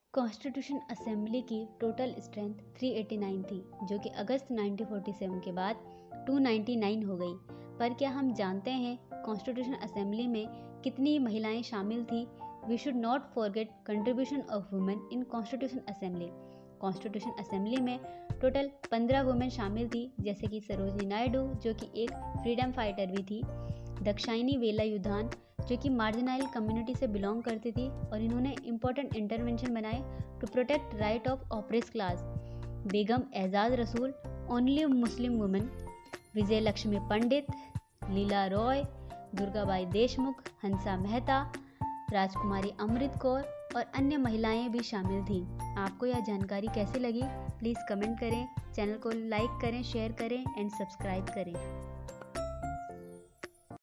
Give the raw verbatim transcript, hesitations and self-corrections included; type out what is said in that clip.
Constitution assembly की total strength तीन सौ नवासी थी, जो कि अगस्त उन्नीस सौ सैंतालीस के बाद दो सौ निन्यानवे हो गई। पर क्या हम जानते हैं कॉन्स्टिट्यूशन असेंबली में कितनी महिलाएं शामिल थी? We should not forget contribution of women in constitution assembly. Constitution assembly में टोटल पंद्रह वुमेन शामिल थी, जैसे कि सरोजिनी नायडू, जो कि एक फ्रीडम फाइटर भी थी, दक्षाइनी वेलायुधन, जो कि मार्जिनाइल कम्युनिटी से बिलोंग करती थी और इन्होंने इम्पोर्टेंट इंटरवेंशन बनाए to protect right of oppressed class, Begum Aizaz Rasul, only Muslim women, Vijaya Lakshmi Pandit, Leela Roy, Durgabai Deshmukh, Hansa Mehta, Rajkumari Amrit Kaur और अन्य महिलाएं भी शामिल थीं। आपको यह जानकारी कैसी लगी? प्लीज़ कमेंट करें, चैनल को लाइक करें, शेयर करें एंड सब्सक्राइब करें।